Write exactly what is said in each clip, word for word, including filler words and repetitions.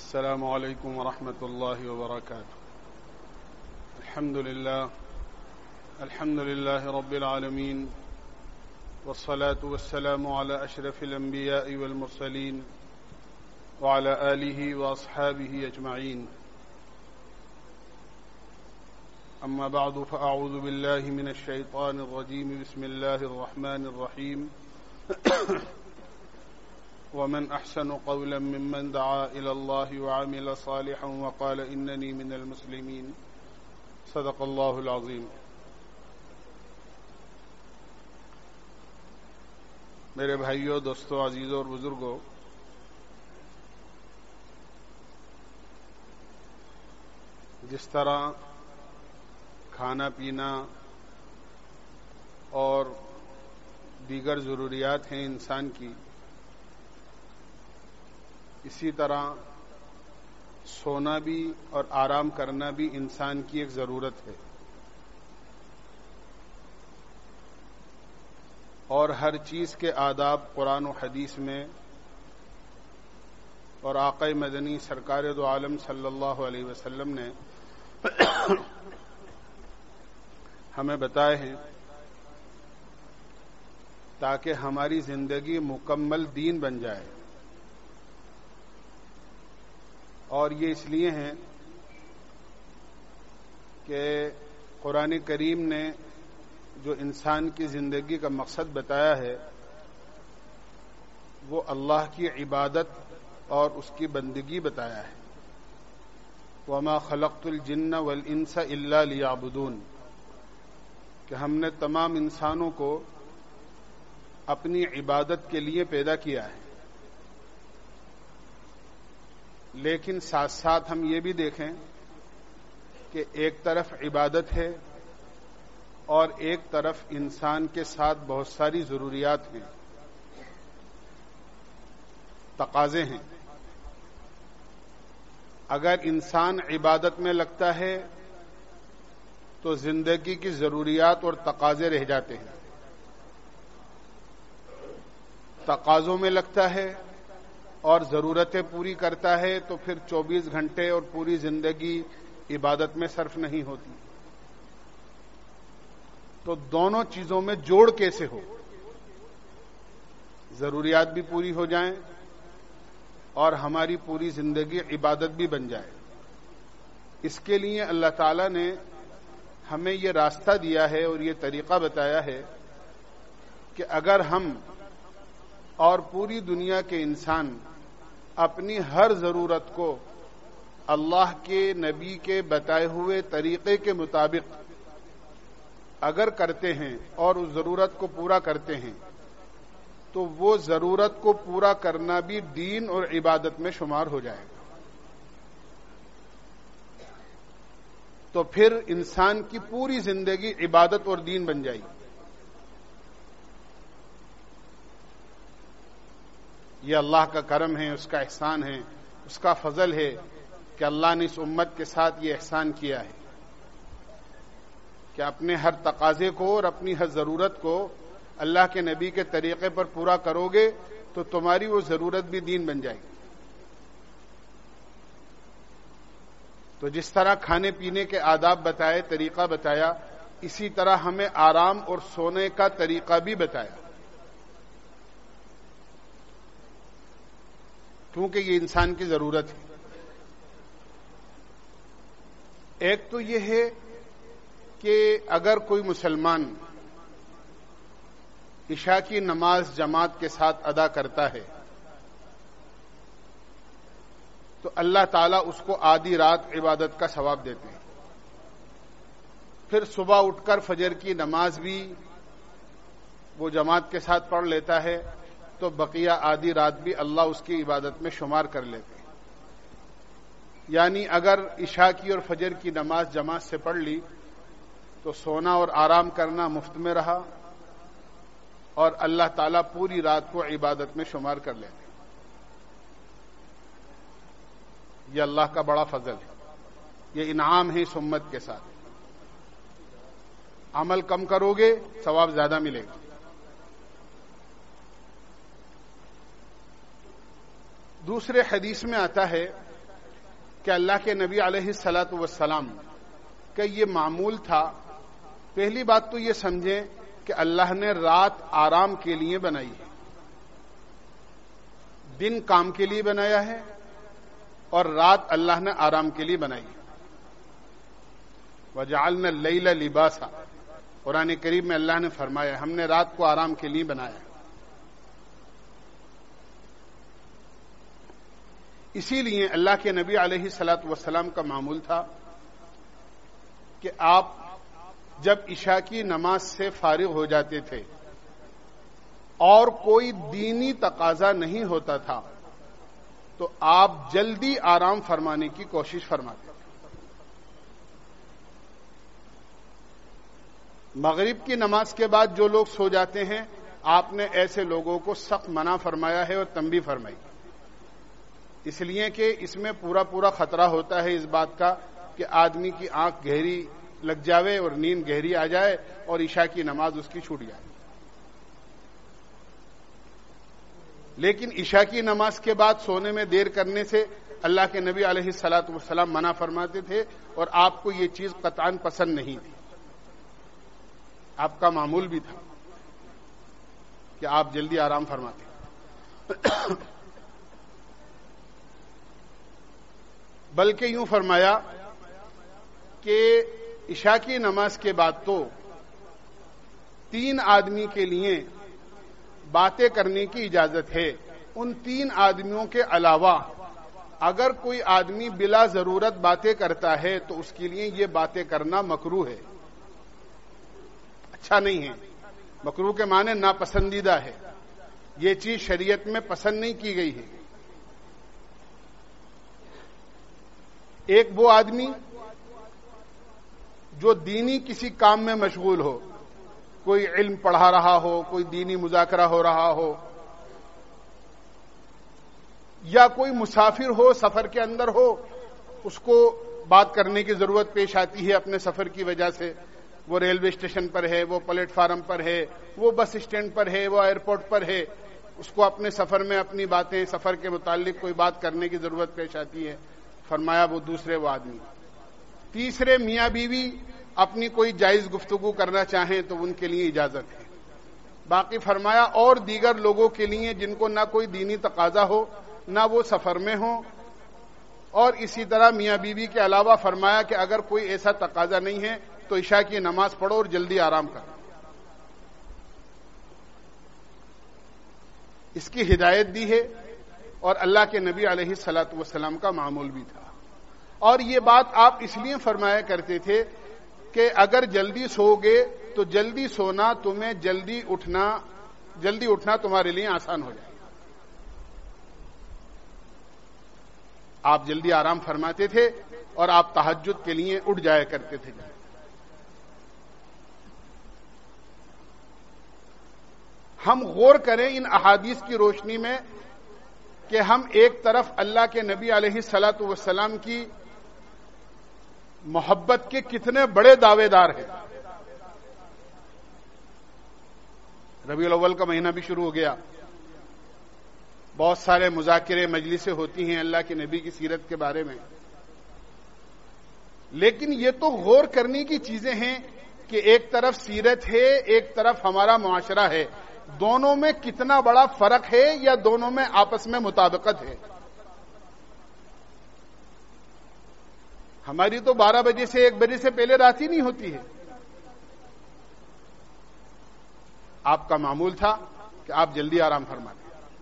السلام علیکم ورحمۃ اللہ وبرکاتہ. الحمد للہ الحمد للہ رب العالمین والصلاة والسلام على اشرف الانبیاء والمرسلین وعلى آلہ واصحابہ اجمعین. اما بعد فاعوذ باللہ من الشیطان الرجیم. بسم اللہ الرحمن الرحیم. ومن احسن قولا ممن دعا الى الله وعمل صالحا وقال انني من المسلمين. صدق الله العظیم. میرے بھائیوں، دوستوں، عزیزوں اور بزرگوں، جس طرح کھانا پینا اور دیگر ضروریات ہیں انسان کی، اسی طرح سونا بھی اور آرام کرنا بھی انسان کی ایک ضرورت ہے. اور ہر چیز کے آداب قرآن و حدیث میں اور آقا مدنی سرکار دو عالم صلی اللہ علیہ وسلم نے ہمیں بتائے ہیں، تاکہ ہماری زندگی مکمل دین بن جائے. اور یہ اس لیے ہیں کہ قرآن کریم نے جو انسان کی زندگی کا مقصد بتایا ہے وہ اللہ کی عبادت اور اس کی بندگی بتایا ہے. وما خلقت الجن والانس الا لیعبدون، کہ ہم نے تمام انسانوں کو اپنی عبادت کے لیے پیدا کیا ہے. لیکن ساتھ ساتھ ہم یہ بھی دیکھیں کہ ایک طرف عبادت ہے اور ایک طرف انسان کے ساتھ بہت ساری ضروریات ہیں، تقاضے ہیں. اگر انسان عبادت میں لگتا ہے تو زندگی کی ضروریات اور تقاضے رہ جاتے ہیں. تقاضوں میں لگتا ہے اور ضرورتیں پوری کرتا ہے تو پھر چوبیس گھنٹے اور پوری زندگی عبادت میں صرف نہیں ہوتی. تو دونوں چیزوں میں جوڑ کیسے ہو، ضروریات بھی پوری ہو جائیں اور ہماری پوری زندگی عبادت بھی بن جائے. اس کے لیے اللہ تعالی نے ہمیں یہ راستہ دیا ہے اور یہ طریقہ بتایا ہے کہ اگر ہم اور پوری دنیا کے انسان اپنی ہر ضرورت کو اللہ کے نبی کے بتائے ہوئے طریقے کے مطابق اگر کرتے ہیں اور اس ضرورت کو پورا کرتے ہیں تو وہ ضرورت کو پورا کرنا بھی دین اور عبادت میں شمار ہو جائے گا. تو پھر انسان کی پوری زندگی عبادت اور دین بن جائے گی. یہ اللہ کا کرم ہے، اس کا احسان ہے، اس کا فضل ہے کہ اللہ نے اس امت کے ساتھ یہ احسان کیا ہے کہ اپنے ہر تقاضے کو اور اپنی ہر ضرورت کو اللہ کے نبی کے طریقے پر پورا کرو گے تو تمہاری وہ ضرورت بھی دین بن جائے گی. تو جس طرح کھانے پینے کے آداب بتائے، طریقہ بتایا، اسی طرح ہمیں آرام اور سونے کا طریقہ بھی بتایا، کیونکہ یہ انسان کی ضرورت ہے. ایک تو یہ ہے کہ اگر کوئی مسلمان عشاء کی نماز جماعت کے ساتھ ادا کرتا ہے تو اللہ تعالیٰ اس کو آدھی رات عبادت کا ثواب دیتے ہیں. پھر صبح اٹھ کر فجر کی نماز بھی وہ جماعت کے ساتھ پڑھ لیتا ہے تو بقیہ آدھی رات بھی اللہ اس کی عبادت میں شمار کر لیتے ہیں. یعنی اگر عشاء کی اور فجر کی نماز جماعت سے پڑھ لی تو سونا اور آرام کرنا مفت میں رہا اور اللہ تعالیٰ پوری رات کو عبادت میں شمار کر لیتے ہیں. یہ اللہ کا بڑا فضل ہے، یہ انعام ہے اس امت کے ساتھ. عمل کم کرو گے ثواب زیادہ ملے گا. دوسرے حدیث میں آتا ہے کہ اللہ کے نبی علیہ الصلوۃ والسلام کا یہ معمول تھا. پہلی بات تو یہ سمجھیں کہ اللہ نے رات آرام کے لیے بنائی ہے، دن کام کے لیے بنایا ہے اور رات اللہ نے آرام کے لیے بنائی ہے. وَجَعَلْنَا اللَّيْلَ لِبَاسًا، قرآن کریم میں اللہ نے فرمایا ہم نے رات کو آرام کے لیے بنایا. اسی لیے اللہ کے نبی علیہ الصلوۃ والسلام کا معمول تھا کہ آپ جب عشاء کی نماز سے فارغ ہو جاتے تھے اور کوئی دینی تقاضا نہیں ہوتا تھا تو آپ جلدی آرام فرمانے کی کوشش فرماتے تھے. مغرب کی نماز کے بعد جو لوگ سو جاتے ہیں آپ نے ایسے لوگوں کو سخت منع فرمایا ہے اور تنبیہ فرمائی، اس لیے کہ اس میں پورا پورا خطرہ ہوتا ہے اس بات کا کہ آدمی کی آنکھ گہری لگ جاوے اور نیند گہری آ جائے اور عشاء کی نماز اس کی چھوٹ جائے. لیکن عشاء کی نماز کے بعد سونے میں دیر کرنے سے اللہ کے نبی علیہ الصلوۃ والسلام منع فرماتے تھے اور آپ کو یہ چیز قطعاً پسند نہیں تھی. آپ کا معمول بھی تھا کہ آپ جلدی آرام فرماتے. بلکہ یوں فرمایا کہ عشاء کی نماز کے بعد تو تین آدمی کے لیے باتیں کرنے کی اجازت ہے. ان تین آدمیوں کے علاوہ اگر کوئی آدمی بلا ضرورت باتیں کرتا ہے تو اس کے لیے یہ باتیں کرنا مکروہ ہے، اچھا نہیں ہے. مکروہ کے معنی ناپسندیدہ ہے، یہ چیز شریعت میں پسند نہیں کی گئی ہے. ایک وہ آدمی جو دینی کسی کام میں مشغول ہو، کوئی علم پڑھا رہا ہو، کوئی دینی مذاکرہ ہو رہا ہو، یا کوئی مسافر ہو سفر کے اندر ہو، اس کو بات کرنے کی ضرورت پیش آتی ہے اپنے سفر کی وجہ سے. وہ ریلوے اسٹیشن پر ہے، وہ پلیٹ فارم پر ہے، وہ بس اسٹینڈ پر ہے، وہ ایئرپورٹ پر ہے، اس کو اپنے سفر میں اپنی باتیں سفر کے متعلق کوئی بات کرنے کی ضرورت پیش آتی ہے. فرمایا وہ دوسرے وہ آدمی. تیسرے میاں بیوی اپنی کوئی جائز گفتگو کرنا چاہیں تو ان کے لیے اجازت ہے. باقی فرمایا اور دیگر لوگوں کے لیے جن کو نہ کوئی دینی تقاضا ہو نہ وہ سفر میں ہوں، اور اسی طرح میاں بیوی کے علاوہ فرمایا کہ اگر کوئی ایسا تقاضا نہیں ہے تو عشاء کی نماز پڑھو اور جلدی آرام کرو. اس کی ہدایت دی ہے اور اللہ کے نبی علیہ الصلوۃ والسلام کا معمول بھی تھا. اور یہ بات آپ اس لیے فرمایا کرتے تھے کہ اگر جلدی سو گے تو جلدی سونا تمہیں جلدی اٹھنا جلدی اٹھنا تمہارے لیے آسان ہو جائے. آپ جلدی آرام فرماتے تھے اور آپ تہجد کے لیے اٹھ جایا کرتے تھے. ہم غور کریں ان احادیث کی روشنی میں کہ ہم ایک طرف اللہ کے نبی علیہ الصلوۃ والسلام کی محبت کے کتنے بڑے دعوے دار ہیں. ربیع الاول کا مہینہ بھی شروع ہو گیا، بہت سارے مذاکرے مجلسیں ہوتی ہیں اللہ کے نبی کی سیرت کے بارے میں. لیکن یہ تو غور کرنے کی چیزیں ہیں کہ ایک طرف سیرت ہے، ایک طرف ہمارا معاشرہ ہے. دونوں میں کتنا بڑا فرق ہے یا دونوں میں آپس میں مطابقت ہے؟ ہماری تو بارہ بجے سے ایک بجے سے پہلے رات ہی نہیں ہوتی ہے. آپ کا معمول تھا کہ آپ جلدی آرام فرمائیں.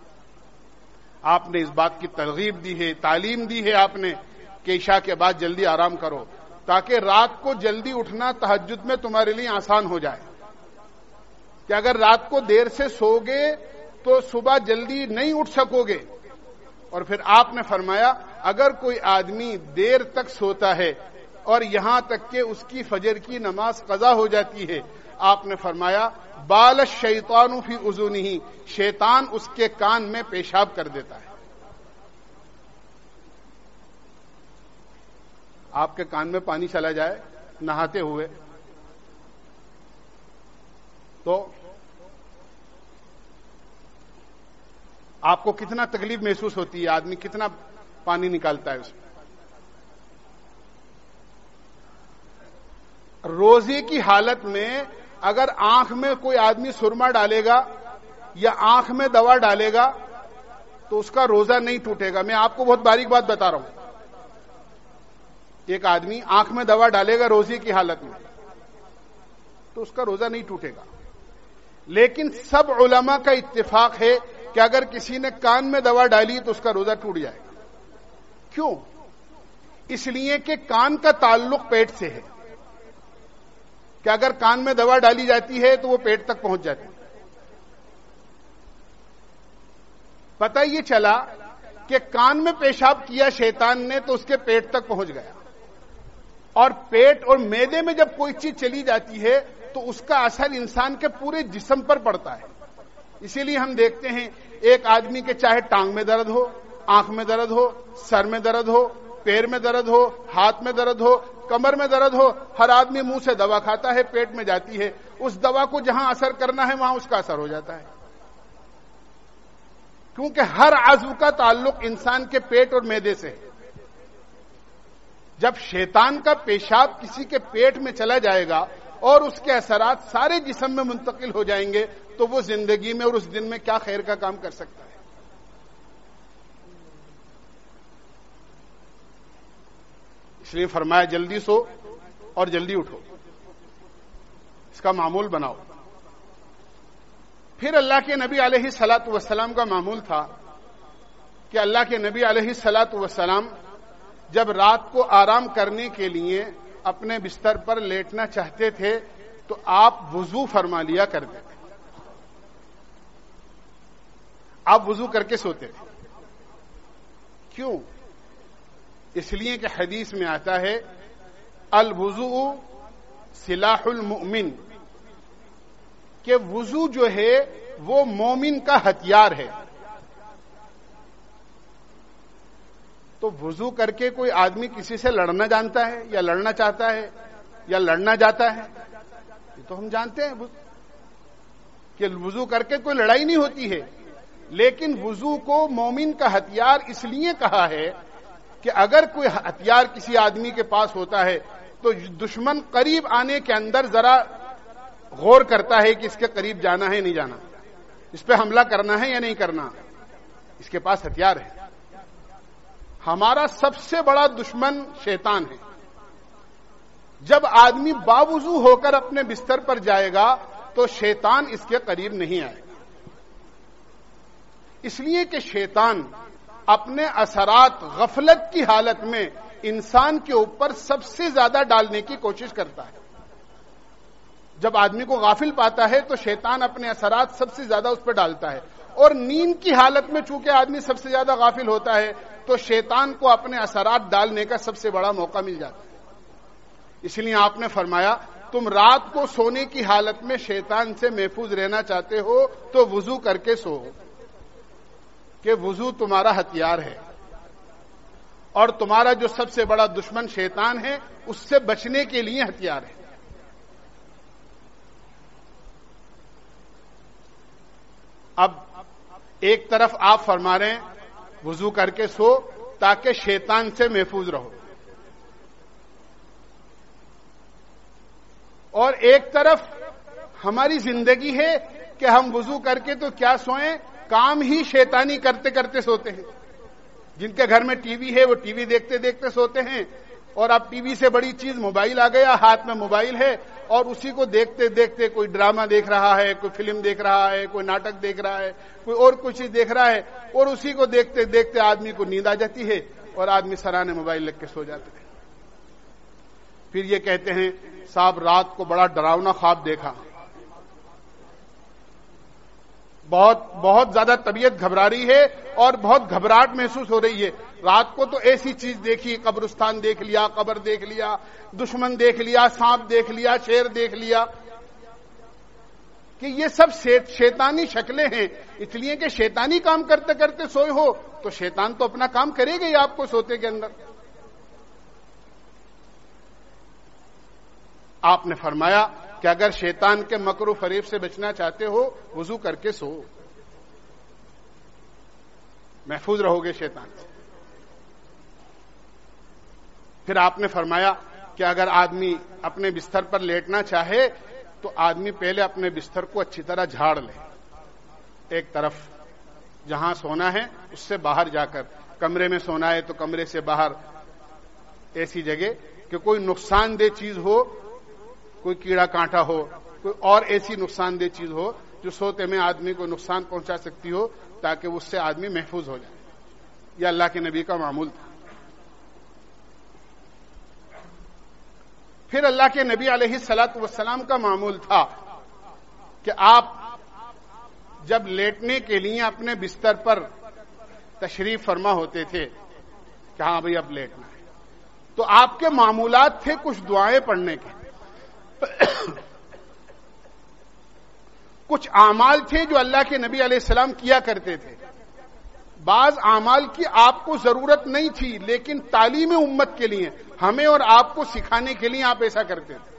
آپ نے اس بات کی ترغیب دی ہے، تعلیم دی ہے آپ نے کہ عشاء کے بعد جلدی آرام کرو تاکہ رات کو جلدی اٹھنا تہجد میں تمہارے لیے آسان ہو جائے. کہ اگر رات کو دیر سے سو گے تو صبح جلدی نہیں اٹھ سکو گے. اور پھر آپ نے فرمایا اگر کوئی آدمی دیر تک سوتا ہے اور یہاں تک کہ اس کی فجر کی نماز قضا ہو جاتی ہے، آپ نے فرمایا بال الشیطان فی اذنہ، شیطان اس کے کان میں پیشاب کر دیتا ہے. آپ کے کان میں پانی چلا جائے نہاتے ہوئے تو آپ کو کتنا تکلیف محسوس ہوتی ہے، آدمی کتنا پانی نکالتا ہے اس میں. روزے کی حالت میں اگر آنکھ میں کوئی آدمی سرما ڈالے گا یا آنکھ میں دوا ڈالے گا تو اس کا روزہ نہیں ٹوٹے گا. میں آپ کو بہت باریک بات بتا رہا ہوں. ایک آدمی آنکھ میں دوا ڈالے گا روزے کی حالت میں تو اس کا روزہ نہیں ٹوٹے گا. لیکن سب علماء کا اتفاق ہے کہ اگر کسی نے کان میں دوا ڈالی تو اس کا روزہ ٹوٹ جائے گا. کیوں؟ اس لیے کہ کان کا تعلق پیٹ سے ہے کہ اگر کان میں دوا ڈالی جاتی ہے تو وہ پیٹ تک پہنچ جاتی ہے. پتہ یہ چلا کہ کان میں پیشاب کیا شیطان نے تو اس کے پیٹ تک پہنچ گیا, اور پیٹ اور معدے میں جب کوئی چیز چلی جاتی ہے تو اس کا اثر انسان کے پورے جسم پر پڑتا ہے. اسی لیے ہم دیکھتے ہیں ایک آدمی کے چاہے ٹانگ میں درد ہو, آنکھ میں درد ہو, سر میں درد ہو, پیر میں درد ہو, ہاتھ میں درد ہو, کمر میں درد ہو, ہر آدمی منہ سے دوا کھاتا ہے, پیٹ میں جاتی ہے, اس دوا کو جہاں اثر کرنا ہے وہاں اس کا اثر ہو جاتا ہے. کیونکہ ہر عضو کا تعلق انسان کے پیٹ اور معدے سے ہے. جب شیطان کا پیشاب کسی کے پیٹ میں چلا جائے گا اور اس کے اثرات سارے جسم میں منتقل ہو جائیں گے تو وہ زندگی میں اور اس دن میں کیا خیر کا کام کر سکتا ہے. اس لیے فرمایا جلدی سو اور جلدی اٹھو, اس کا معمول بناؤ. پھر اللہ کے نبی علیہ الصلاۃ والسلام کا معمول تھا کہ اللہ کے نبی علیہ الصلاۃ والسلام جب رات کو آرام کرنے کے لیے اپنے بستر پر لیٹنا چاہتے تھے تو آپ وضو فرما لیا کرتے تھے. آپ وضو کر کے سوتے تھے. کیوں؟ اس لیے کہ حدیث میں آتا ہے الوضوء سلاح المؤمن, کہ وضو جو ہے وہ مومن کا ہتھیار ہے. تو وضو کر کے کوئی آدمی کسی سے لڑنا جانتا ہے یا لڑنا چاہتا ہے یا لڑنا جاتا ہے؟ یہ تو ہم جانتے ہیں کہ وضو کر کے کوئی لڑائی نہیں ہوتی ہے. لیکن وضو کو مومن کا ہتھیار اس لیے کہا ہے کہ اگر کوئی ہتھیار کسی آدمی کے پاس ہوتا ہے تو دشمن قریب آنے کے اندر ذرا غور کرتا ہے کہ اس کے قریب جانا ہے نہیں جانا, اس پہ حملہ کرنا ہے یا نہیں کرنا. اس کے پاس ہتھیار ہے. ہمارا سب سے بڑا دشمن شیطان ہے. جب آدمی باوضو ہو کر اپنے بستر پر جائے گا تو شیطان اس کے قریب نہیں آئے گا. اس لیے کہ شیطان اپنے اثرات غفلت کی حالت میں انسان کے اوپر سب سے زیادہ ڈالنے کی کوشش کرتا ہے. جب آدمی کو غافل پاتا ہے تو شیطان اپنے اثرات سب سے زیادہ اس پہ ڈالتا ہے, اور نیند کی حالت میں چونکہ آدمی سب سے زیادہ غافل ہوتا ہے تو شیطان کو اپنے اثرات ڈالنے کا سب سے بڑا موقع مل جاتا ہے. اس لیے آپ نے فرمایا تم رات کو سونے کی حالت میں شیطان سے محفوظ رہنا چاہتے ہو تو وضو کر کے سو, کہ وضو تمہارا ہتھیار ہے اور تمہارا جو سب سے بڑا دشمن شیطان ہے اس سے بچنے کے لیے ہتھیار ہے. اب ایک طرف آپ فرما رہے ہیں وضو کر کے سو تاکہ شیطان سے محفوظ رہو, اور ایک طرف ہماری زندگی ہے کہ ہم وضو کر کے تو کیا سوئیں, کام ہی شیطانی کرتے کرتے سوتے ہیں. جن کے گھر میں ٹی وی ہے وہ ٹی وی دیکھتے دیکھتے سوتے ہیں, اور اب ٹی وی سے بڑی چیز موبائل آ گیا, ہاتھ میں موبائل ہے اور اسی کو دیکھتے دیکھتے کوئی ڈرامہ دیکھ رہا ہے, کوئی فلم دیکھ رہا ہے, کوئی ناٹک دیکھ رہا ہے, کوئی اور کوئی چیز دیکھ رہا ہے, اور اسی کو دیکھتے دیکھتے آدمی کو نیند آ جاتی ہے اور آدمی سرانے موبائل لگ کے سو جاتے ہیں. پھر یہ کہتے ہیں صاحب رات کو بڑا ڈراؤنا خواب دیکھا, بہت بہت زیادہ طبیعت گھبرا رہی ہے اور بہت گھبراہٹ محسوس ہو رہی ہے. رات کو تو ایسی چیز دیکھی, قبرستان دیکھ لیا, قبر دیکھ لیا, دشمن دیکھ لیا, سانپ دیکھ لیا, شیر دیکھ لیا, کہ یہ سب شیطانی شکلیں ہیں. اس لیے کہ شیطانی کام کرتے کرتے سوئے ہو تو شیطان تو اپنا کام کرے گا ہی آپ کو سوتے کے اندر. آپ نے فرمایا کہ اگر شیطان کے مکر و فریب سے بچنا چاہتے ہو وضو کر کے سو, محفوظ رہو گے شیطان سے. پھر آپ نے فرمایا کہ اگر آدمی اپنے بستر پر لیٹنا چاہے تو آدمی پہلے اپنے بستر کو اچھی طرح جھاڑ لے، ایک طرف جہاں سونا ہے اس سے باہر جا کر، کمرے میں سونا ہے تو کمرے سے باہر ایسی جگہ کہ کوئی نقصان دہ چیز ہو، کوئی کیڑا کانٹا ہو، کوئی اور ایسی نقصان دہ چیز ہو جو سوتے میں آدمی کو نقصان پہنچا سکتی ہو، تاکہ اس سے آدمی محفوظ ہو جائے۔ یہ اللہ کے نبی کا معمول تھا۔ پھر اللہ کے نبی علیہ الصلوۃ والسلام کا معمول تھا کہ آپ جب لیٹنے کے لیے اپنے بستر پر تشریف فرما ہوتے تھے کہ ہاں بھئی اب لیٹنا ہے، تو آپ کے معمولات تھے کچھ دعائیں پڑھنے کے، کچھ اعمال تھے جو اللہ کے نبی علیہ السلام کیا کرتے تھے۔ بعض اعمال کی آپ کو ضرورت نہیں تھی، لیکن تعلیم امت کے لیے، ہمیں اور آپ کو سکھانے کے لیے آپ ایسا کرتے تھے۔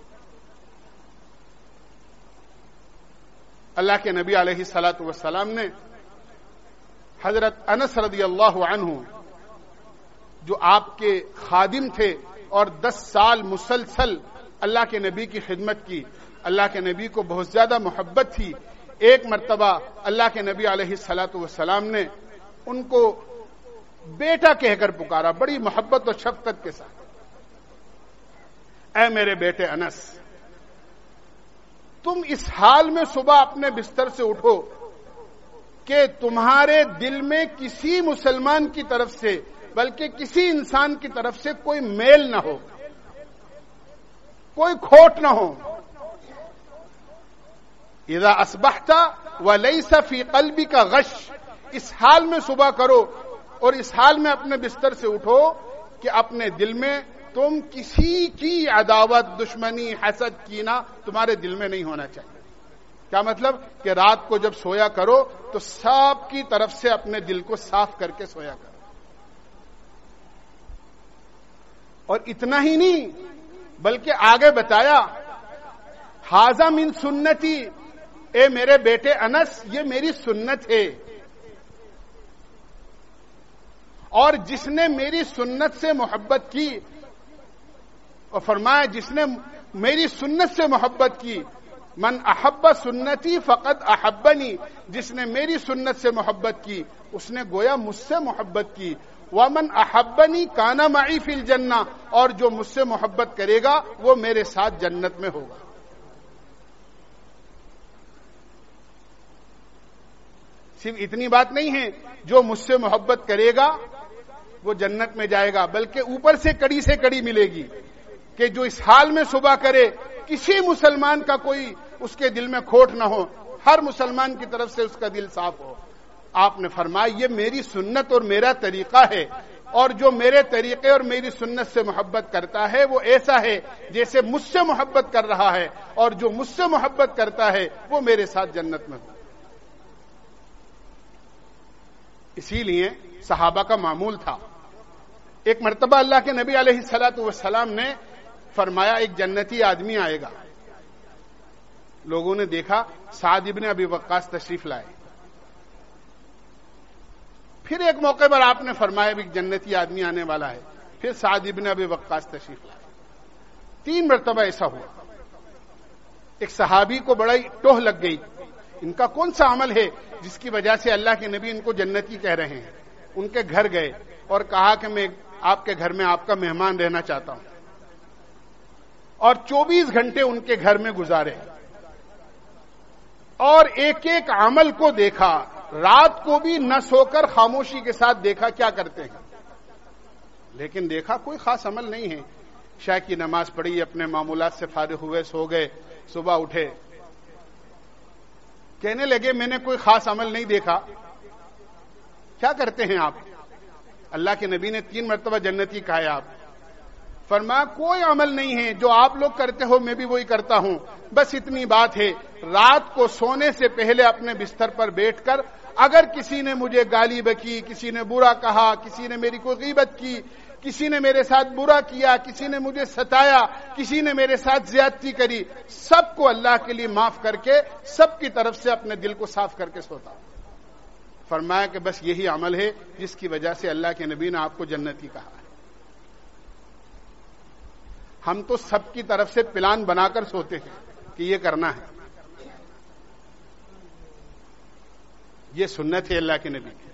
اللہ کے نبی علیہ الصلوۃ والسلام نے حضرت انس رضی اللہ عنہ، جو آپ کے خادم تھے اور دس سال مسلسل اللہ کے نبی کی خدمت کی، اللہ کے نبی کو بہت زیادہ محبت تھی، ایک مرتبہ اللہ کے نبی علیہ الصلوۃ والسلام نے ان کو بیٹا کہہ کر پکارا، بڑی محبت اور شفقت کے ساتھ، اے میرے بیٹے انس، تم اس حال میں صبح اپنے بستر سے اٹھو کہ تمہارے دل میں کسی مسلمان کی طرف سے بلکہ کسی انسان کی طرف سے کوئی میل نہ ہو، کوئی کھوٹ نہ ہو۔ اذا اصبحت وليس في قلبك غش، اس حال میں صبح کرو اور اس حال میں اپنے بستر سے اٹھو کہ اپنے دل میں تم کسی کی عداوت، دشمنی، حسد، کینہ تمہارے دل میں نہیں ہونا چاہیے۔ کیا مطلب؟ کہ رات کو جب سویا کرو تو سب کی طرف سے اپنے دل کو صاف کر کے سویا کرو۔ اور اتنا ہی نہیں بلکہ آگے بتایا، ھذا من سنتی، اے میرے بیٹے انس، یہ میری سنت ہے، اور جس نے میری سنت سے محبت کی، اور فرمایا جس نے میری سنت سے محبت کی، من احب سنتی فقد احبنی، جس نے میری سنت سے محبت کی اس نے گویا مجھ سے محبت کی، ومن احبنی کان معی فی الجنہ، اور جو مجھ سے محبت کرے گا وہ میرے ساتھ جنت میں ہوگا۔ صرف اتنی بات نہیں ہے جو مجھ سے محبت کرے گا وہ جنت میں جائے گا، بلکہ اوپر سے کڑی سے کڑی ملے گی کہ جو اس حال میں صبح کرے، کسی مسلمان کا کوئی اس کے دل میں کھوٹ نہ ہو، ہر مسلمان کی طرف سے اس کا دل صاف ہو۔ آپ نے فرمایا یہ میری سنت اور میرا طریقہ ہے، اور جو میرے طریقے اور میری سنت سے محبت کرتا ہے وہ ایسا ہے جیسے مجھ سے محبت کر رہا ہے، اور جو مجھ سے محبت کرتا ہے وہ میرے ساتھ جنت میں ہو۔ اسی لیے صحابہ کا معمول تھا۔ ایک مرتبہ اللہ کے نبی علیہ الصلوۃ والسلام نے فرمایا ایک جنتی آدمی آئے گا۔ لوگوں نے دیکھا سعد ابن ابی وقاص تشریف لائے۔ پھر ایک موقع پر آپ نے فرمایا ایک جنتی آدمی آنے والا ہے، پھر سعد ابن ابی وقاص تشریف لائے۔ تین مرتبہ ایسا ہوا۔ ایک صحابی کو بڑا ٹوہ لگ گئی، ان کا کون سا عمل ہے جس کی وجہ سے اللہ کے نبی ان کو جنتی کہہ رہے ہیں۔ ان کے گھر گئے اور کہا کہ میں آپ کے گھر میں آپ کا مہمان رہنا چاہتا ہوں، اور چوبیس گھنٹے ان کے گھر میں گزارے، اور ایک ایک عمل کو دیکھا، رات کو بھی نہ سو کر خاموشی کے ساتھ دیکھا کیا کرتے ہیں، لیکن دیکھا کوئی خاص عمل نہیں ہے۔ عشاء کی نماز پڑھی، اپنے معمولات سے فارغ ہوئے، سو گئے، صبح اٹھے، کہنے لگے میں نے کوئی خاص عمل نہیں دیکھا۔ کیا کرتے ہیں آپ؟ اللہ کے نبی نے تین مرتبہ جنتی کہا ہے۔ آپ فرمایا کوئی عمل نہیں ہے جو آپ لوگ کرتے ہو میں بھی وہی کرتا ہوں، بس اتنی بات ہے رات کو سونے سے پہلے اپنے بستر پر بیٹھ کر اگر کسی نے مجھے گالی بکی، کسی نے برا کہا، کسی نے میری کوئی غیبت کی، کسی نے میرے ساتھ برا کیا، کسی نے مجھے ستایا، کسی نے میرے ساتھ زیادتی کری، سب کو اللہ کے لیے معاف کر کے سب کی طرف سے اپنے دل کو صاف کر کے سوتا ہوں۔ فرمایا کہ بس یہی عمل ہے جس کی وجہ سے اللہ کے نبی نے آپ کو جنتی کہا ہے۔ ہم تو سب کی طرف سے پلان بنا کر سوتے ہیں کہ یہ کرنا ہے. یہ سنت ہے اللہ کے نبی کی.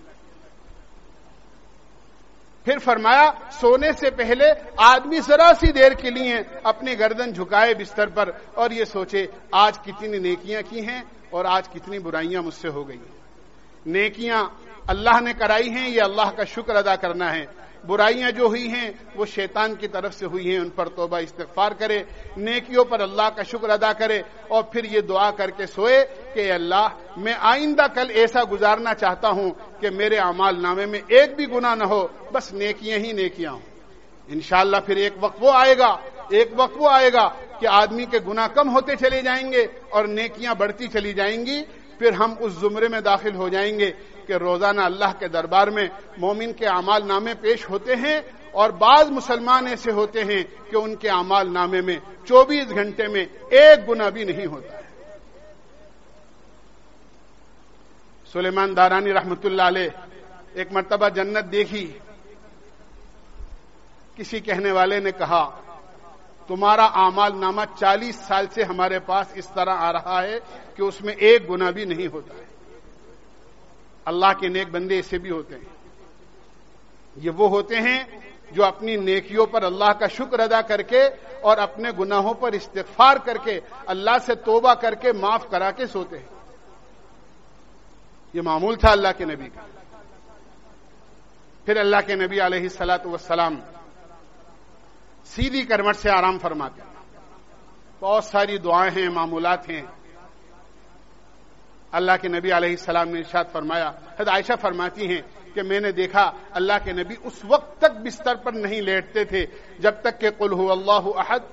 پھر فرمایا سونے سے پہلے آدمی ذرا سی دیر کے لیے اپنی گردن جھکائے بستر پر اور یہ سوچے آج کتنی نیکیاں کی ہیں اور آج کتنی برائیاں مجھ سے ہو گئی ہیں. نیکیاں اللہ نے کرائی ہیں، یہ اللہ کا شکر ادا کرنا ہے. برائیاں جو ہوئی ہیں وہ شیطان کی طرف سے ہوئی ہیں، ان پر توبہ استغفار کرے. نیکیوں پر اللہ کا شکر ادا کرے اور پھر یہ دعا کر کے سوئے کہ اے اللہ میں آئندہ کل ایسا گزارنا چاہتا ہوں کہ میرے اعمال نامے میں ایک بھی گناہ نہ ہو، بس نیکیاں ہی نیکیاں ہوں. انشاءاللہ پھر ایک وقت وہ آئے گا ایک وقت وہ آئے گا کہ آدمی کے گناہ کم ہوتے چلے جائیں گے اور نیکیاں بڑھتی چلی جائیں گی. پھر ہم اس زمرے میں داخل ہو جائیں گے کہ روزانہ اللہ کے دربار میں مومن کے اعمال نامے پیش ہوتے ہیں اور بعض مسلمان ایسے ہوتے ہیں کہ ان کے اعمال نامے میں چوبیس گھنٹے میں ایک گناہ بھی نہیں ہوتا ہے. سلیمان دارانی رحمت اللہ علیہ ایک مرتبہ جنت دیکھی. کسی کہنے والے نے کہا تمہارا اعمال نامہ چالیس سال سے ہمارے پاس اس طرح آ رہا ہے کہ اس میں ایک گناہ بھی نہیں ہوتا ہے. اللہ کے نیک بندے ایسے بھی ہوتے ہیں. یہ وہ ہوتے ہیں جو اپنی نیکیوں پر اللہ کا شکر ادا کر کے اور اپنے گناہوں پر استغفار کر کے اللہ سے توبہ کر کے معاف کرا کے سوتے ہیں. یہ معمول تھا اللہ کے نبی کا. پھر اللہ کے نبی علیہ الصلاۃ والسلام سیدھی کرمٹ سے آرام فرماتے ہیں. بہت ساری دعائیں ہیں، معمولات ہیں. اللہ کے نبی علیہ السلام نے ارشاد فرمایا، حضرت عائشہ فرماتی ہیں کہ میں نے دیکھا اللہ کے نبی اس وقت تک بستر پر نہیں لیٹتے تھے جب تک کہ قل هو اللہ احد،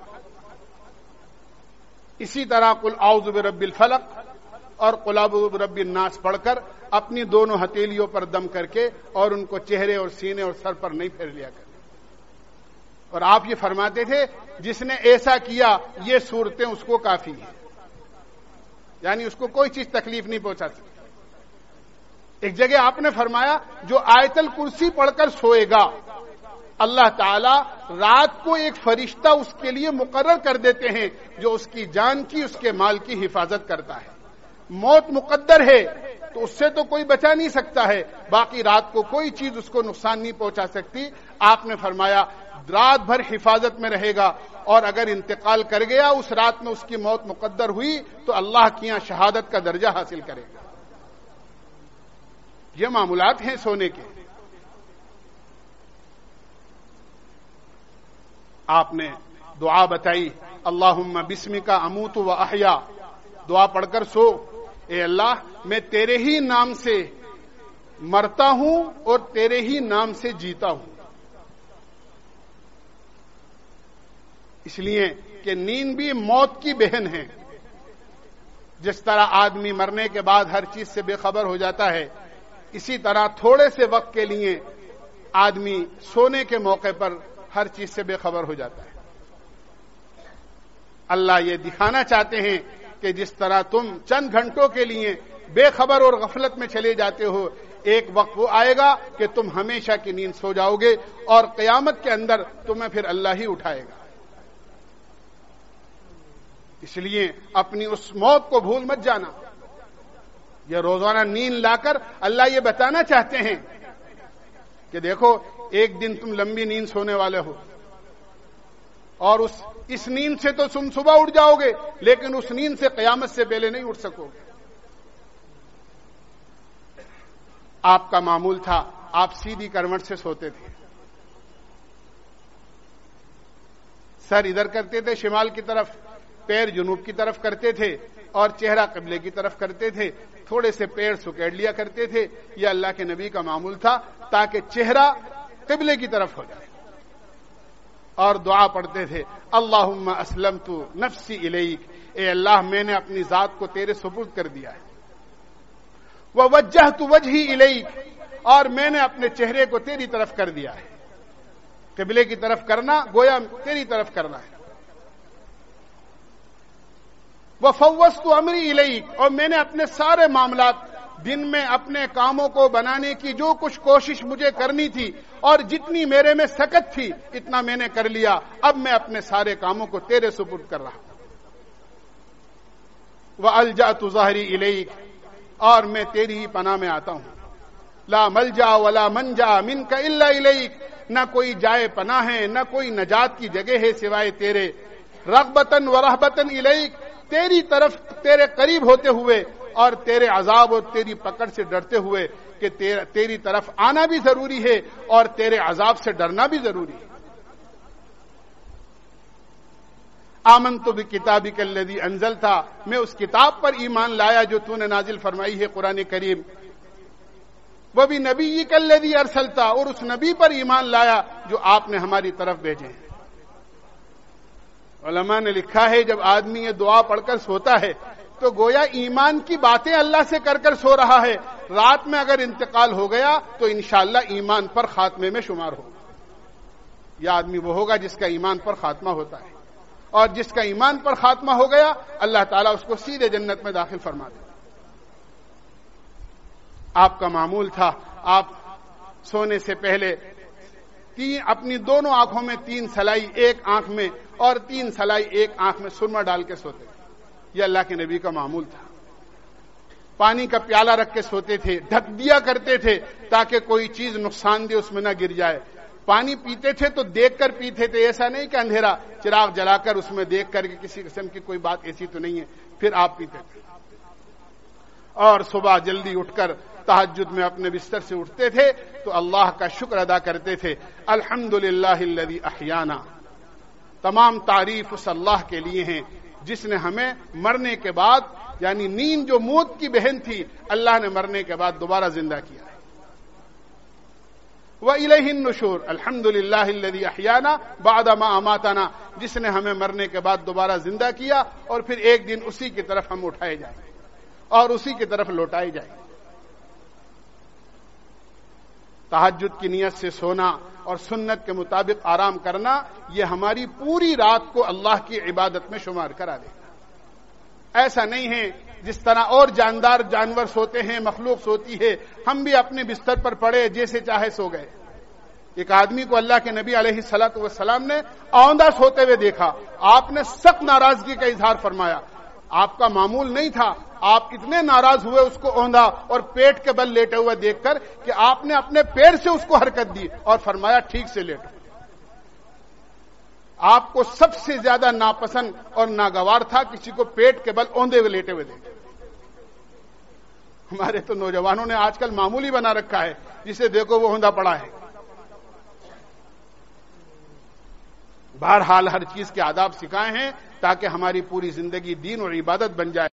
اسی طرح قل اعوذ برب الفلق اور قل اعوذ برب الناس پڑھ کر اپنی دونوں ہتھیلیوں پر دم کر کے اور ان کو چہرے اور سینے اور سر پر نہیں پھیر لیا کرتے. اور آپ یہ فرماتے تھے جس نے ایسا کیا یہ صورتیں اس کو کافی ہیں، یعنی اس کو کوئی چیز تکلیف نہیں پہنچا سکتی. ایک جگہ آپ نے فرمایا جو آیت الکرسی پڑھ کر سوئے گا اللہ تعالی رات کو ایک فرشتہ اس کے لیے مقرر کر دیتے ہیں جو اس کی جان کی اس کے مال کی حفاظت کرتا ہے. موت مقدر ہے تو اس سے تو کوئی بچا نہیں سکتا ہے، باقی رات کو کوئی چیز اس کو نقصان نہیں پہنچا سکتی. آپ نے فرمایا رات بھر حفاظت میں رہے گا اور اگر انتقال کر گیا اس رات میں اس کی موت مقدر ہوئی تو اللہ کی یہاں شہادت کا درجہ حاصل کرے گا. یہ معمولات ہیں سونے کے. آپ نے دعا بتائی اللہم بسمک اموت و احیا، دعا پڑھ کر سو اے اللہ میں تیرے ہی نام سے مرتا ہوں اور تیرے ہی نام سے جیتا ہوں. اس لیے کہ نیند بھی موت کی بہن ہے. جس طرح آدمی مرنے کے بعد ہر چیز سے بے خبر ہو جاتا ہے، اسی طرح تھوڑے سے وقت کے لیے آدمی سونے کے موقع پر ہر چیز سے بے خبر ہو جاتا ہے. اللہ یہ دکھانا چاہتے ہیں کہ جس طرح تم چند گھنٹوں کے لیے بے خبر اور غفلت میں چلے جاتے ہو، ایک وقت وہ آئے گا کہ تم ہمیشہ کی نیند سو جاؤ گے اور قیامت کے اندر تمہیں پھر اللہ ہی اٹھائے گا. اس لیے اپنی اس موت کو بھول مت جانا. یہ روزانہ نیند لا کر اللہ یہ بتانا چاہتے ہیں کہ دیکھو ایک دن تم لمبی نیند سونے والے ہو اور اس اس نیند سے تو تم صبح اٹھ جاؤ گے لیکن اس نیند سے قیامت سے پہلے نہیں اٹھ سکو گے. آپ کا معمول تھا آپ سیدھی کروٹ سے سوتے تھے، سر ادھر کرتے تھے شمال کی طرف، پیر جنوب کی طرف کرتے تھے اور چہرہ قبلے کی طرف کرتے تھے. تھوڑے سے پیر سکیڑ لیا کرتے تھے. یہ اللہ کے نبی کا معمول تھا تاکہ چہرہ قبلے کی طرف ہو جائے. اور دعا پڑھتے تھے اللہم اسلمت نفسی الیک، اے اللہ میں نے اپنی ذات کو تیرے سپرد کر دیا ہے. ووجہت وجہی الیک، اور میں نے اپنے چہرے کو تیری طرف کر دیا ہے. قبلے کی طرف کرنا گویا تیری طرف کرنا ہے. وفوضت امری الیک، اور میں نے اپنے سارے معاملات دن میں اپنے کاموں کو بنانے کی جو کچھ کوشش مجھے کرنی تھی اور جتنی میرے میں سکت تھی اتنا میں نے کر لیا. اب میں اپنے سارے کاموں کو تیرے سپرد کر رہا ہوں. وَأَلْجَأْتُ ظَهْرِي إِلَيْكَ, اور میں تیری ہی پناہ میں آتا ہوں. لا ملجا ولا منجا منک الا الیک, نہ کوئی جائے پناہ ہے نہ کوئی نجات کی جگہ ہے سوائے تیرے. رغبتاً ورہبتاً الیک, تیری طرف تیرے قریب ہوتے ہوئے اور تیرے عذاب اور تیری پکڑ سے ڈرتے ہوئے کہ تیری طرف آنا بھی ضروری ہے اور تیرے عذاب سے ڈرنا بھی ضروری ہے. آمنت بکتابک الذی انزلت, میں اس کتاب پر ایمان لایا جو تو نے نازل فرمائی ہے قرآن کریم. وہ بھی نبی الذی ارسلتا, اور اس نبی پر ایمان لایا جو آپ نے ہماری طرف بھیجے ہیں. علماء نے لکھا ہے جب آدمی یہ دعا پڑھ کر سوتا ہے تو گویا ایمان کی باتیں اللہ سے کر کر سو رہا ہے. رات میں اگر انتقال ہو گیا تو انشاءاللہ ایمان پر خاتمے میں شمار ہوگا. یہ آدمی وہ ہوگا جس کا ایمان پر خاتمہ ہوتا ہے, اور جس کا ایمان پر خاتمہ ہو گیا اللہ تعالیٰ اس کو سیدھے جنت میں داخل فرما دے. آپ کا معمول تھا آپ سونے سے پہلے تین اپنی دونوں آنکھوں میں تین سلائی ایک آنکھ میں اور تین سلائی ایک آنکھ میں سرما ڈال کے سوتے تھے. یہ اللہ کے نبی کا معمول تھا. پانی کا پیالہ رکھ کے سوتے تھے, ڈھک دیا کرتے تھے تاکہ کوئی چیز نقصان دہ اس میں نہ گر جائے. پانی پیتے تھے تو دیکھ کر پیتے تھے, ایسا نہیں کہ اندھیرا چراغ جلا کر اس میں دیکھ کر کے کسی قسم کی کوئی بات ایسی تو نہیں ہے پھر آپ پیتے تھے. اور صبح جلدی اٹھ کر تہجد میں اپنے بستر سے اٹھتے تھے تو اللہ کا شکر ادا کرتے تھے. الحمدللہ الذی احیانا, تمام تعریف اس اللہ کے لیے ہیں جس نے ہمیں مرنے کے بعد, یعنی نیند جو موت کی بہن تھی, اللہ نے مرنے کے بعد دوبارہ زندہ کیا ہے. وَإِلَيْهِ النُّشُورُ, الحمدللہ الذی احیانا بعد ما اماتنا, جس نے ہمیں مرنے کے بعد دوبارہ زندہ کیا اور پھر ایک دن اسی کی طرف ہم اٹھائے جائیں اور اسی کی طرف لوٹائے جائیں. تہجد کی نیت سے سونا اور سنت کے مطابق آرام کرنا یہ ہماری پوری رات کو اللہ کی عبادت میں شمار کرا دے گا. ایسا نہیں ہے جس طرح اور جاندار جانور سوتے ہیں, مخلوق سوتی ہے, ہم بھی اپنے بستر پر پڑے جیسے چاہے سو گئے. ایک آدمی کو اللہ کے نبی علیہ الصلوۃ والسلام نے اوندا سوتے ہوئے دیکھا. آپ نے سخت ناراضگی کا اظہار فرمایا. آپ کا معمول نہیں تھا, آپ اتنے ناراض ہوئے اس کو اوندا اور پیٹ کے بل لیٹے ہوئے دیکھ کر کہ آپ نے اپنے پیر سے اس کو حرکت دی اور فرمایا ٹھیک سے لیٹو. آپ کو سب سے زیادہ ناپسند اور ناگوار تھا کسی کو پیٹ کے بل اوندے ہوئے لیٹے ہوئے دیکھے. ہمارے تو نوجوانوں نے آج کل معمولی بنا رکھا ہے, جسے دیکھو وہ اوندا پڑا ہے. بہرحال ہر چیز کے آداب سکھائے ہیں تاکہ ہماری پوری زندگی دین اور عبادت بن جائے.